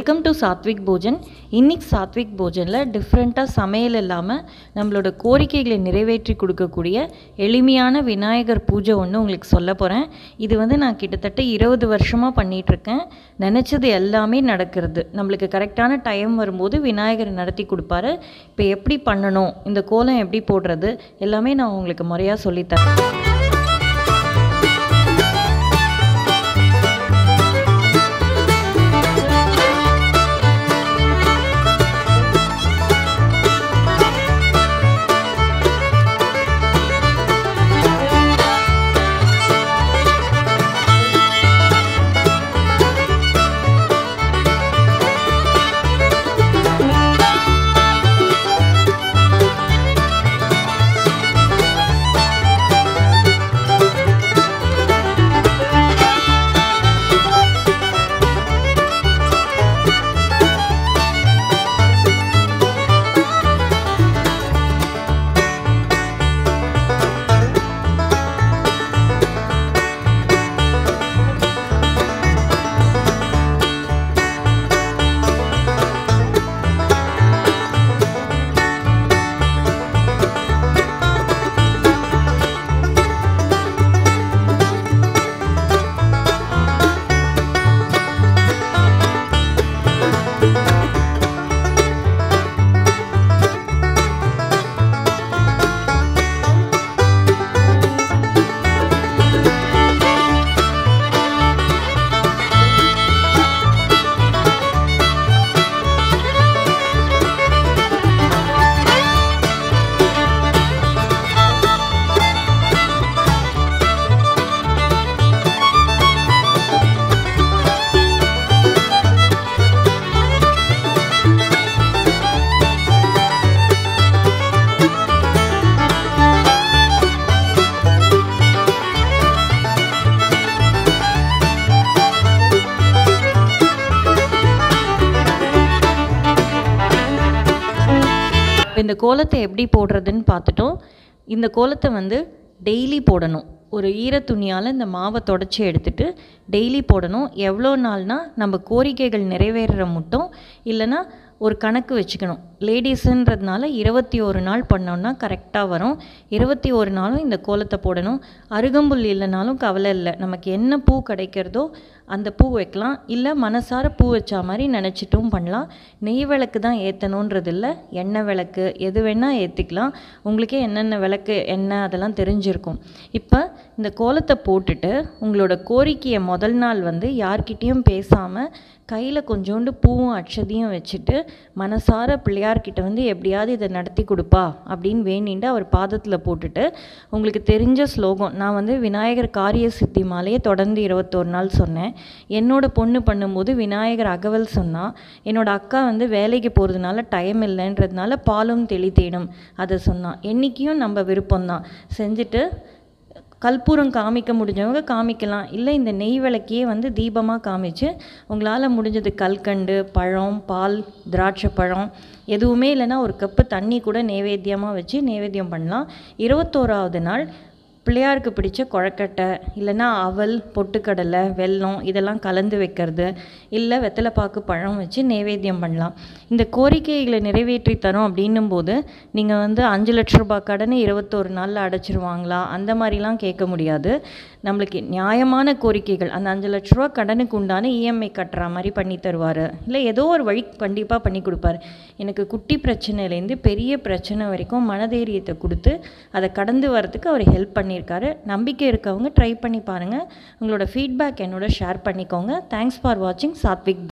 Welcome to Satwik Bhojan. இன்னைக்கு சாத்விக் போஜனில் டிஃப்ரெண்ட்டாக சமையல் இல்லாமல் நம்மளோட கோரிக்கைகளை நிறைவேற்றி கொடுக்கக்கூடிய எளிமையான விநாயகர் பூஜை ஒன்று உங்களுக்கு சொல்ல போகிறேன். இது நான் கிட்டத்தட்ட 20 வருஷமாக பண்ணிகிட்ருக்கேன். நினச்சது எல்லாமே நடக்கிறது. நம்மளுக்கு கரெக்டான டைம் வரும்போது விநாயகர் நடத்தி கொடுப்பாரு. இப்போ எப்படி பண்ணணும், இந்த கோலம் எப்படி போடுறது, எல்லாமே நான் உங்களுக்கு முறையாக சொல்லித்தரேன். இந்த கோலத்தை எப்படி போடுறதுன்னு பார்த்துட்டோம். இந்த கோலத்தை டெய்லி போடணும். ஒரு ஈர துணியால் இந்த மாவை தொடச்சி எடுத்துட்டு டெய்லி போடணும். எவ்வளோ நாள்னா நம்ம கோரிக்கைகள் நிறைவேற மட்டும், இல்லைன்னா ஒரு கணக்கு வச்சுக்கணும். லேடிஸுன்றதுனால 21 நாள் பண்ணோன்னா கரெக்டாக வரும். 21 நாளும் இந்த கோலத்தை போடணும். அருகம்புல் இல்லைனாலும் கவலை இல்லை. நமக்கு என்ன பூ கிடைக்கிறதோ அந்த பூ வைக்கலாம். இல்லை மனசார பூ வச்சா மாதிரி நினச்சிட்டும் பண்ணலாம். நெய் விளக்கு தான் ஏற்றணுன்றது இல்லை, எண்ணெய் விளக்கு எது வேணால் ஏற்றிக்கலாம். உங்களுக்கே என்னென்ன விளக்கு எண்ணெய் அதெல்லாம் தெரிஞ்சிருக்கும். இப்போ இந்த கோலத்தை போட்டுட்டு உங்களோட கோரிக்கையை முதல் நாள் யார்கிட்டேயும் பேசாமல் கையில் கொஞ்சோண்டு பூவும் அட்சதையும் வச்சுட்டு மனசார பிள்ளையார்கிட்ட எப்படியாவது இதை நடத்தி கொடுப்பா அப்படின்னு வேண்டிட்டு அவர் பாதத்தில் போட்டுட்டு உங்களுக்கு தெரிஞ்ச ஸ்லோகம், நான் விநாயகர் காரிய சித்தி மாலையை தொடர்ந்து 21 நாள் சொன்னேன். என்னோட பொண்ணு பண்ணும்போது விநாயகர் அகவல் சொன்னால், என்னோட அக்கா வேலைக்கு போகிறதுனால டைம் இல்லைன்றதுனால பாலும் தெளித்தேனும் அதை சொன்னான். என்றைக்கும் நம்ம விருப்பம்தான் செஞ்சுட்டு கற்பூரம் காமிக்க முடிஞ்சவங்க காமிக்கலாம். இல்லை இந்த நெய் விளக்கையே தீபமாக காமிச்சு உங்களால் முடிஞ்சது கல்கண்டு, பழம், பால், திராட்சை பழம் எதுவுமே இல்லைன்னா ஒரு கப்பு தண்ணி கூட நைவேத்தியமாக வச்சு நைவேத்தியம் பண்ணலாம். 21ஆவது நாள் பிள்ளையாருக்கு பிடிச்ச கொழக்கட்டை, இல்லைன்னா அவல், பொட்டுக்கடலை, வெல்லம் இதெல்லாம் கலந்து வைக்கிறது, இல்லை வெத்தலைப்பாக்கு பழம் வச்சு நைவேத்தியம் பண்ணலாம். இந்த கோரிக்கைகளை நிறைவேற்றி தரோம் அப்படின்னும் போது நீங்கள் 5 லட்ச ரூபாய் கடனை 21 நாளில் அடைச்சிருவாங்களா அந்த மாதிரிலாம் கேட்க முடியாது. நம்மளுக்கு நியாயமான கோரிக்கைகள், அந்த 5 லட்ச ரூபா கடனுக்கு உண்டான இஎம்ஐ கட்டுற மாதிரி பண்ணி தருவார். இல்லை ஏதோ ஒரு வழி கண்டிப்பாக பண்ணி கொடுப்பார். எனக்கு குட்டி பிரச்சனையிலேருந்து பெரிய பிரச்சனை வரைக்கும் மனதைரியத்தை கொடுத்து அதை கடந்து வரத்துக்கு அவர் ஹெல்ப் பண்ணியிருக்காரு. நம்பிக்கை இருக்கவங்க ட்ரை பண்ணி பாருங்கள். உங்களோட ஃபீட்பேக் என்னோட ஷேர் பண்ணிக்கோங்க. தேங்க்ஸ் ஃபார் வாட்சிங் சாத்விக்.